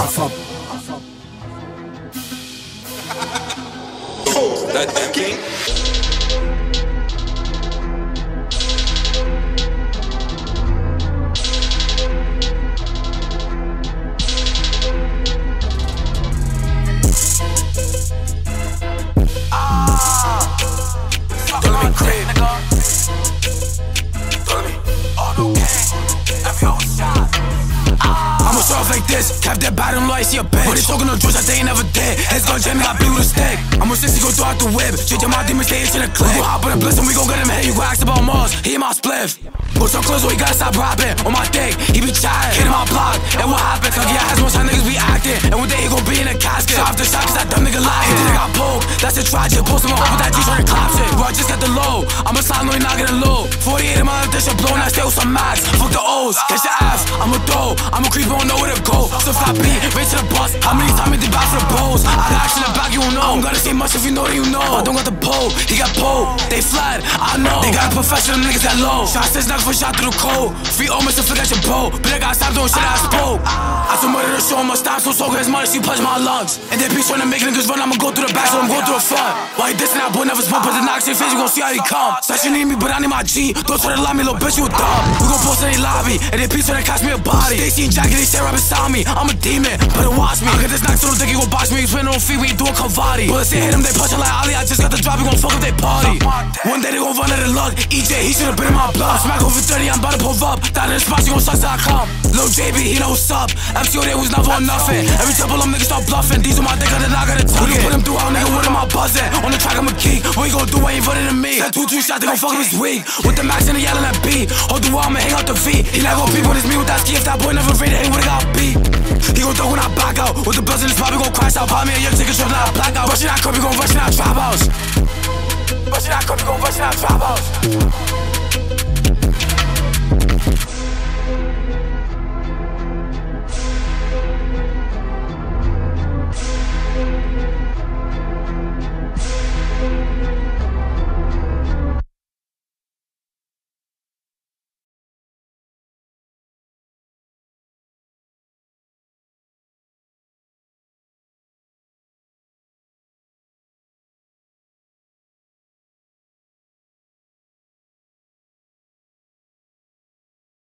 That damn king. Like this, kept that bottom low, I see a bitch. But they talking no drugs that they ain't never did. Heads gon' jam me, got beat with a stick. I'm a 60, go throughout the whip. Shit, my demons, stay in the clip. We gon' hop on a bliss and we gon' get him hit. You gon' ask about Mars, he in my spliff. Put some clothes, so he gotta stop rapping. On my dick, he be chatting, hit my block. And what happened? Cause yeah, has most time niggas be acting. And one day he gon' be in a casket. So after shot, cause that dumb nigga lied. Then I got poked, that's a tragic. Post him up with that G trying to clap shit. Bro, I just got the low. I'ma slide, no, he not getting low. 48 in my life, this shit blowing, I stay with some max. Fuck the O's, catch the F. I'm a throw, I'm a creep, I don't know where to go. So fat beat, race to the bus. How many times they back for the balls? I got action in the back, you don't know. I don't gotta say much if you know that you know. I don't got the pole, he got pole. They flat, I know. They got professional niggas that low. Shot says knock for shot through the cold. Free almost to flick at your bow. But I gotta stop doing shit I spoke. I some murder to show him a stop, so good as money, she punch my lungs. And they be trying to make niggas run, I'ma go through the back, so I'm going through the front. Why he dissing that boy never spoke, but the knocks in your face, you gon' see how he come. Said you need me, but I need my G. Don't try to lie me, little bitch, you a dumb. We gon' post in the lobby, and they be trying to catch me a body. They seen Jackie, they stay right beside me. I'm a demon, better watch me. I get this knock, so don't think he gon' box me. He's spinning on feet, we ain't doing Cavati. Bullets, they hit him, they punch him like Ali. I just got the drop, he gon' fuck up they party. One day they gon' run out of luck. EJ, he should've been in my blood. Smack over 30, I'm about to pull up. Down in the spot, you gon' suck till I come. Lil JB, he know what's up. MCO, they was never on nothing. Every time them niggas start bluffing. These on my dick, I gotta tuck it. We gon' put him through, our nigga, what am I buzzing? On the track, I'm a king. What he gon' do, I ain't running to me. That 2-3 shot, they gon' fuck him this week. With the max and the yelling at B. Hold the wall, I'ma hang out the V. He not gon' peep with his me with that ski. If that boy never rated, he would've got beat. He gon' throw when I back out. With the buzz in his pop, he gon' crash out. Pop me a young ticket, shot, not a blackout. Rushing that cup, he gon' rush in that trap house. Rushing that cup, he gon' rush in that trap house.